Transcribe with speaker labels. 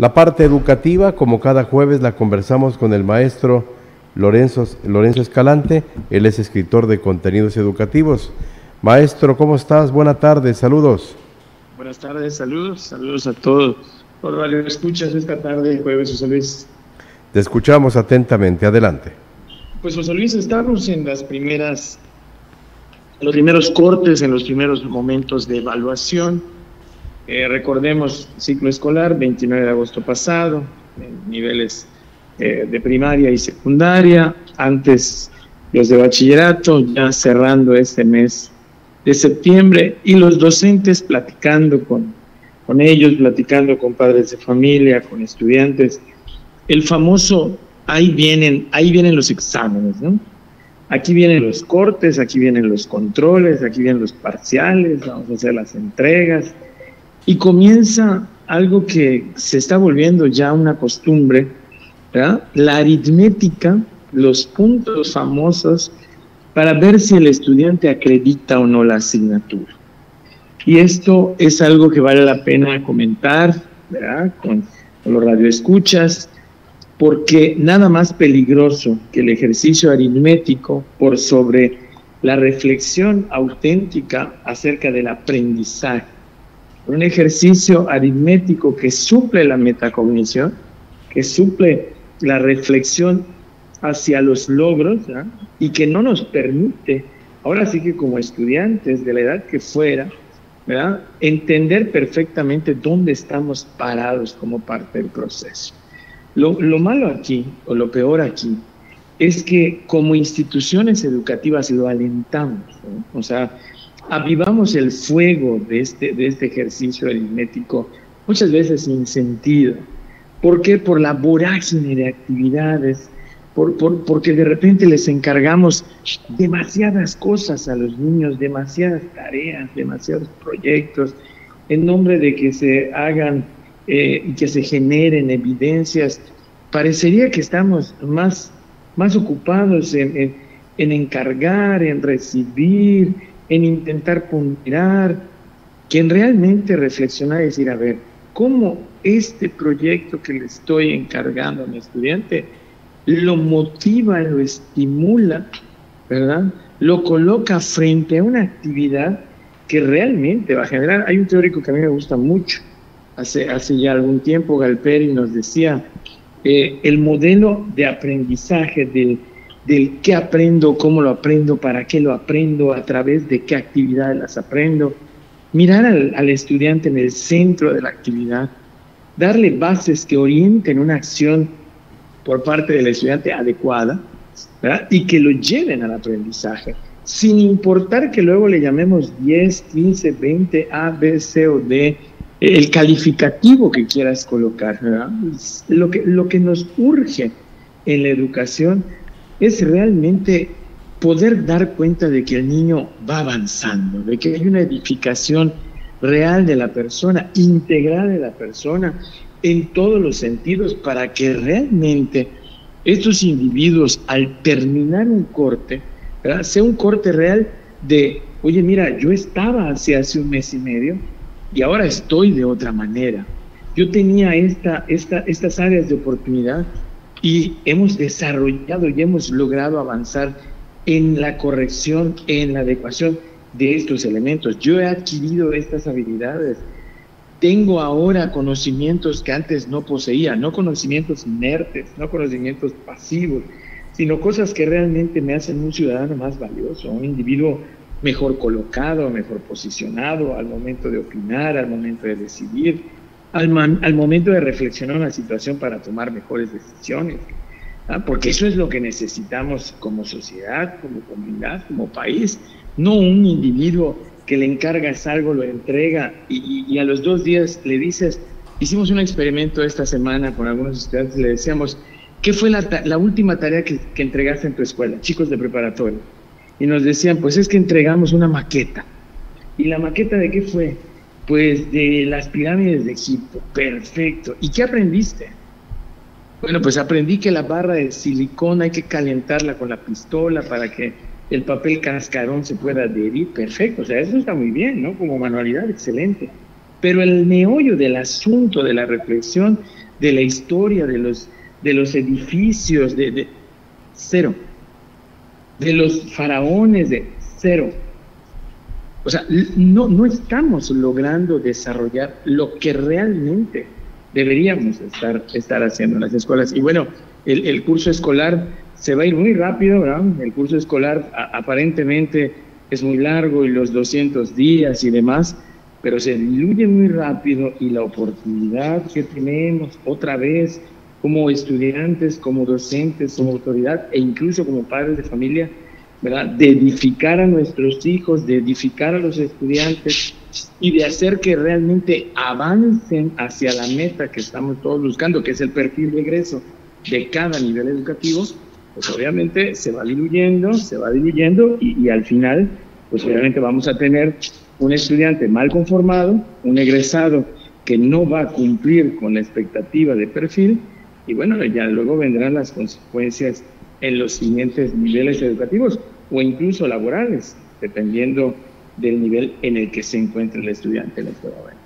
Speaker 1: La parte educativa, como cada jueves, la conversamos con el maestro Lorenzo Escalante. Él es escritor de contenidos educativos. Maestro, ¿cómo estás? Buenas tardes, saludos.
Speaker 2: Buenas tardes, saludos a todos. Por radio escuchas esta tarde, jueves, José Luis.
Speaker 1: Te escuchamos atentamente, adelante.
Speaker 2: Pues José Luis, estamos en los primeros cortes, en los primeros momentos de evaluación. Recordemos, ciclo escolar, 29 de agosto pasado, en niveles de primaria y secundaria, antes los de bachillerato, ya cerrando este mes de septiembre, y los docentes platicando con ellos, platicando con padres de familia, con estudiantes. El famoso, ahí vienen los exámenes, ¿no? Aquí vienen los cortes, aquí vienen los controles, aquí vienen los parciales, vamos a hacer las entregas. Y comienza algo que se está volviendo ya una costumbre, ¿verdad? La aritmética, los puntos famosos para ver si el estudiante acredita o no la asignatura. Y esto es algo que vale la pena comentar, ¿verdad? Con los radioescuchas, porque nada más peligroso que el ejercicio aritmético por sobre la reflexión auténtica acerca del aprendizaje. Un ejercicio aritmético que suple la metacognición, que suple la reflexión hacia los logros, ¿verdad? Y que no nos permite, ahora sí que como estudiantes de la edad que fuera, ¿verdad?, entender perfectamente dónde estamos parados como parte del proceso. Lo malo aquí, o lo peor aquí, es que como instituciones educativas lo alentamos, ¿no? O sea, avivamos el fuego de este ejercicio aritmético, muchas veces sin sentido. ¿Por qué? Por la vorágine de actividades, porque de repente les encargamos demasiadas cosas a los niños, demasiadas tareas, demasiados proyectos, en nombre de que se hagan y que se generen evidencias. Parecería que estamos más ocupados en encargar, en recibir, en intentar ponderar, que en realmente reflexionar y decir, a ver, ¿cómo este proyecto que le estoy encargando a mi estudiante lo motiva, lo estimula, ¿verdad? Lo coloca frente a una actividad que realmente va a generar? Hay un teórico que a mí me gusta mucho, hace ya algún tiempo, Galperi, nos decía, el modelo de aprendizaje del qué aprendo, cómo lo aprendo, para qué lo aprendo, a través de qué actividades las aprendo, mirar al estudiante en el centro de la actividad, darle bases que orienten una acción por parte del estudiante adecuada, ¿verdad?, y que lo lleven al aprendizaje, sin importar que luego le llamemos 10, 15, 20, A, B, C o D, el calificativo que quieras colocar, ¿verdad? Lo que nos urge en la educación es realmente poder dar cuenta de que el niño va avanzando, de que hay una edificación real de la persona, integral de la persona, en todos los sentidos, para que realmente estos individuos, al terminar un corte, ¿verdad?, sea un corte real de, oye, mira, yo estaba hace un mes y medio y ahora estoy de otra manera. Yo tenía estas áreas de oportunidad y hemos desarrollado y hemos logrado avanzar en la corrección, en la adecuación de estos elementos. Yo he adquirido estas habilidades. Tengo ahora conocimientos que antes no poseía, no conocimientos inertes, no conocimientos pasivos, sino cosas que realmente me hacen un ciudadano más valioso, un individuo mejor colocado, mejor posicionado al momento de opinar, al momento de decidir, al momento de reflexionar una situación para tomar mejores decisiones, ¿ah? Porque eso es lo que necesitamos como sociedad, como comunidad, como país, no un individuo que le encargas algo, lo entrega y a los 2 días le dices. Hicimos un experimento esta semana con algunos estudiantes, le decíamos, ¿qué fue la última tarea que entregaste en tu escuela, chicos de preparatoria? Y nos decían, pues es que entregamos una maqueta. ¿Y la maqueta de qué fue? Pues de las pirámides de Egipto. Perfecto. ¿Y qué aprendiste? Bueno, pues aprendí que la barra de silicón hay que calentarla con la pistola para que el papel cascarón se pueda adherir. Perfecto, o sea, eso está muy bien, ¿no? Como manualidad, excelente. Pero el meollo del asunto, de la reflexión, de la historia, de los edificios, de cero. De los faraones, de cero. O sea, no estamos logrando desarrollar lo que realmente deberíamos estar haciendo en las escuelas. Y bueno, el curso escolar se va a ir muy rápido, ¿verdad? El curso escolar aparentemente es muy largo y los 200 días y demás, pero se diluye muy rápido y la oportunidad que tenemos otra vez como estudiantes, como docentes, como autoridad e incluso como padres de familia, ¿verdad? De edificar a nuestros hijos, de edificar a los estudiantes y de hacer que realmente avancen hacia la meta que estamos todos buscando, que es el perfil de egreso de cada nivel educativo, pues obviamente se va diluyendo y al final, pues obviamente vamos a tener un estudiante mal conformado, un egresado que no va a cumplir con la expectativa de perfil y bueno, ya luego vendrán las consecuencias en los siguientes niveles educativos o incluso laborales, dependiendo del nivel en el que se encuentre el estudiante en este momento.